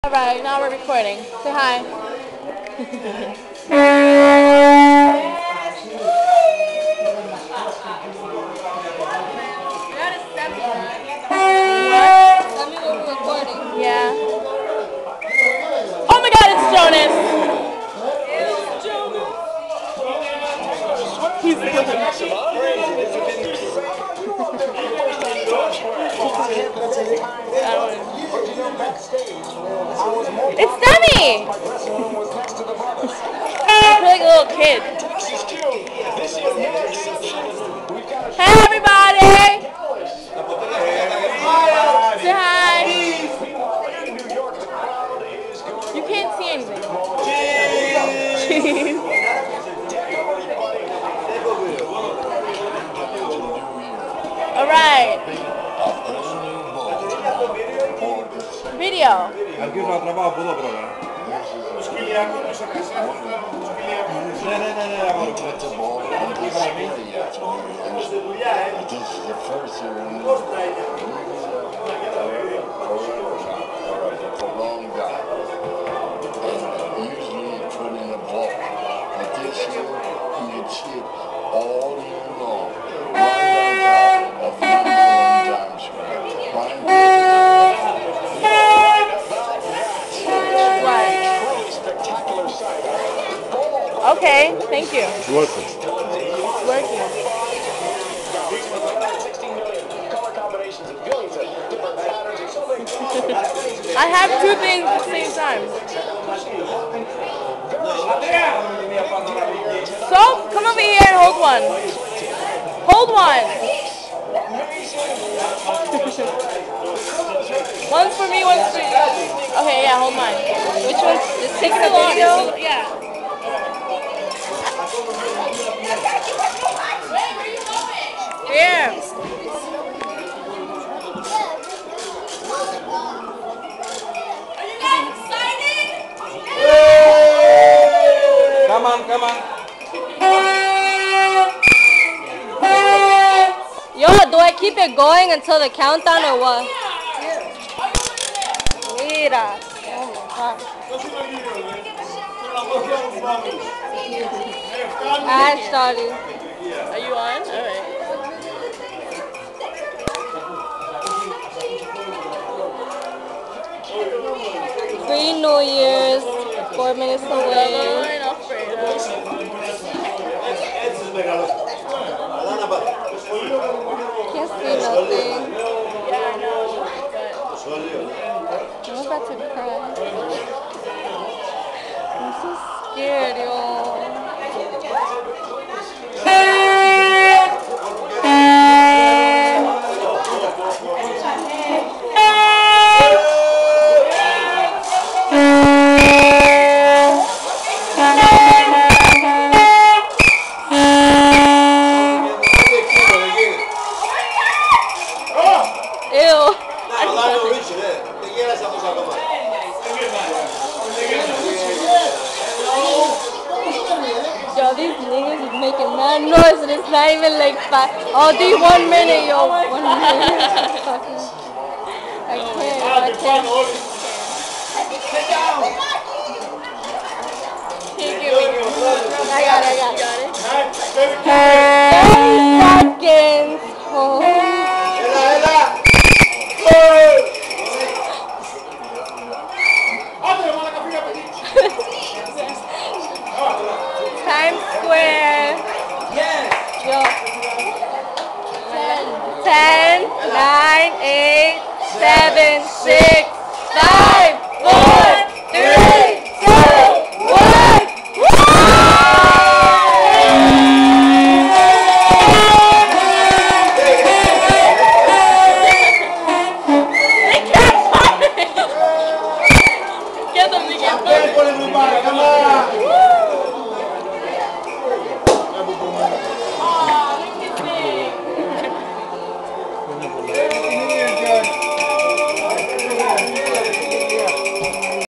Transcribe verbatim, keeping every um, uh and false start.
Alright, now we're recording. Say hi. Yeah. Oh my god, it's Jonas! It's Jonas! He's It's Demi! I feel like a little kid. Hey everybody! Say hi! You can't see anything. Cheese. Alright. Video. Aqui eu já trabalho pelo programa. Não, não, não, não, agora. This is the first year in for a long time. And usually you put in a ball. But this year you can chip all year long. Right on top of ninety-one times. Okay, thank you. It's working. It's working. I have two things at the same time. So, come over here and hold one. Hold one. One's for me, one's for you. Okay, yeah, hold mine. Which one's just taking a video? Yeah. Here. Come on, come on. Yo, do I keep it going until the countdown or what? Mira. Oh my god. I started. Are you on? Alright. Three New Year's, four minutes away. Can't see nothing. Yeah, I know. I'm about to cry. I'm so scared, y'all. Yo, these niggas is making mad noise and it's not even like five. Oh, these one minute, yo. One minute. I can't, I can't. I got it, I got it. thirty seconds. Oh. Times Square. Yes. Yo. Ten, nine, eight, seven, six,